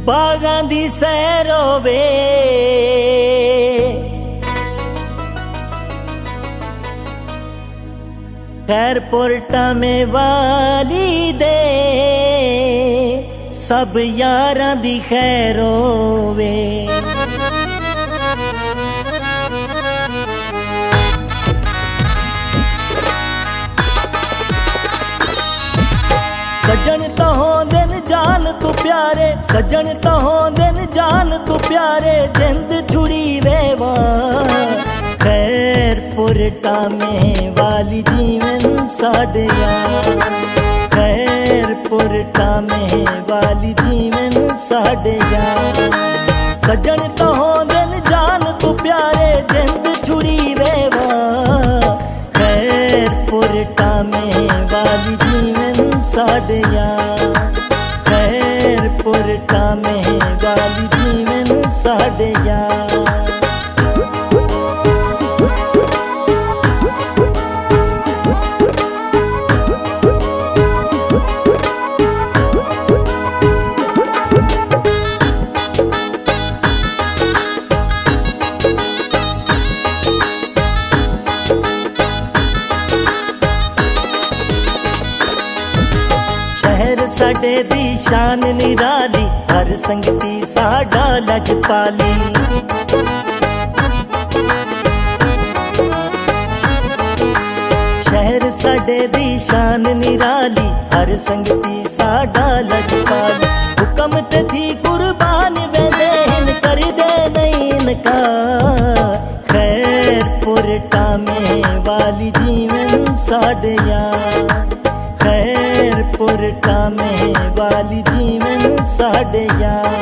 बागां दी सैर होवे खैरपुर टामे वाली दे सब यारां दी खैर होवे। सजन तो होंदे न जान तू प्यारे, सजन तो होंदे न जान तू प्यारे, जिंद छुड़ी वेवा खैरपुर टामे वाली जीवन साडे यार, खैरपुर टामे वाली जीवन साडे यार। सजन तो होंदे न जान तू प्यारे, जिंद छुड़ी वेवा खैरपुर टामे वाली जीवन साडे यार, खैरपुर टामे वाली जीवन साडे यार। शहर साडे दी शान निराली, हर संगती साडा लजपाली। शहर साडे दी शान निराली, हर संगती साडा लजपाली। हुक्म ते थी कुर्बान वेंदे हिन कर दे नहीं इनका, खैरपुर टामे वाली जीवन साडे यार, खैरपुर टामे वाली जीवन साडे यार।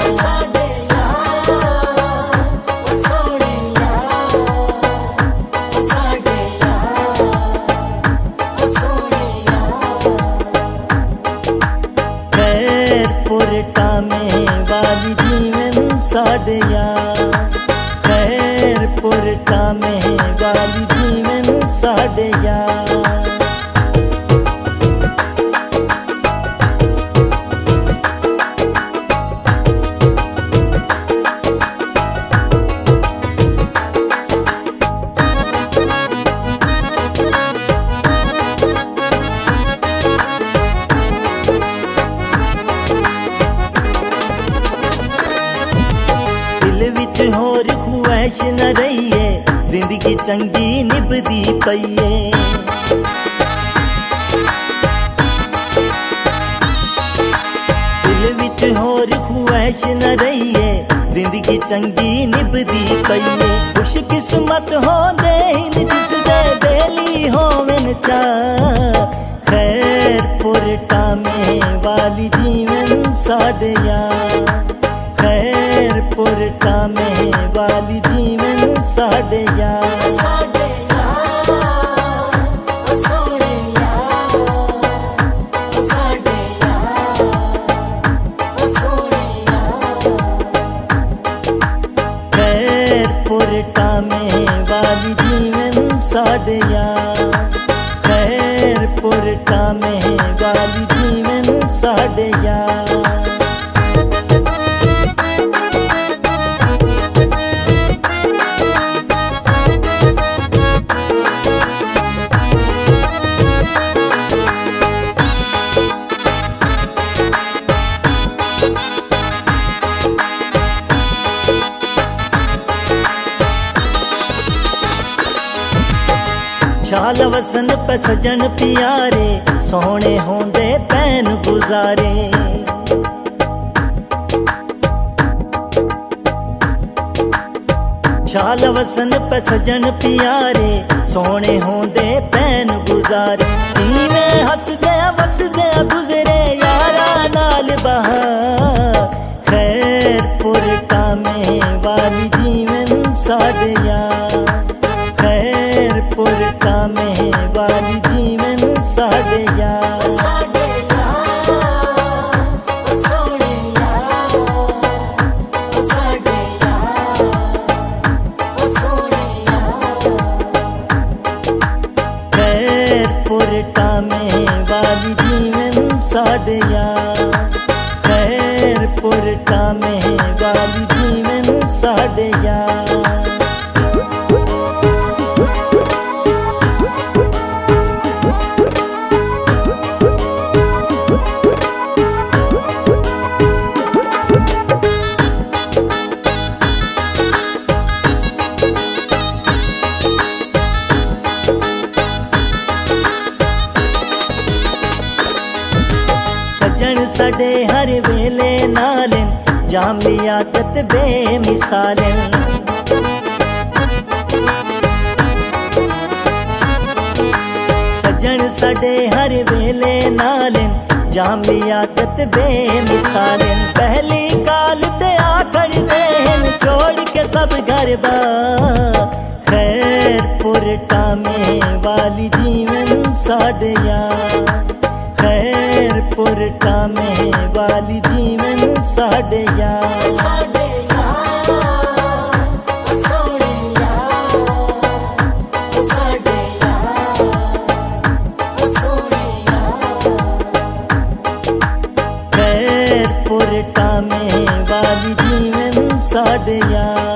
खैरपुर टामे वाली जीवन साडे यार, खैरपुर टामे वाली जीवन साडे यार। होर ख्वाहिश न रहीए, जिंदगी चंगी निभदी पईए। दिल विच होर ख्वाहिश न रहीए, जिंदगी चंगी निभदी पईए। खुश किस्मत होंदे हिन जिसदे बेली होवन चा, खैरपुर टामे वाली जीवन साडे यार, खैरपुर टामे वाली जीवन साडे यार। खैरपुर टामे वाली जीवन साडे यार, खैरपुर टामे वाली जीवन साडे यार। शाल वसन पे सजन प्यारे, सोहने होंदे पैन गुजारे। शाल वसन पे सजन प्यारे, सोहने होंदे पैन गुजारे। में हसदे वसदे गुजरे यारा नाल बहार, खैरपुर टामे वाली जीवन साडे यार, खैरपुर टामे वाली जीवन साडे यार। खैरपुर टामे वाली जीवन साडे यार, खैरपुर टामे साडे यार। सजन साडे हर वेले नालें जाम लियाकत बेमिसालें। सजन साडे हर वेले नालें जाम लियाकत बेमिसालें। पहली काल ते आखड़ देन छोड़ के सब घर बार। खैरपुर टामे वाली जीवन साडे यार। खैरपुर टामे वाली जीवन साडे यार। साडे यार सोने यार। साडे यार सोने यार। खैरपुर टामे वाली जीवन साडे यार।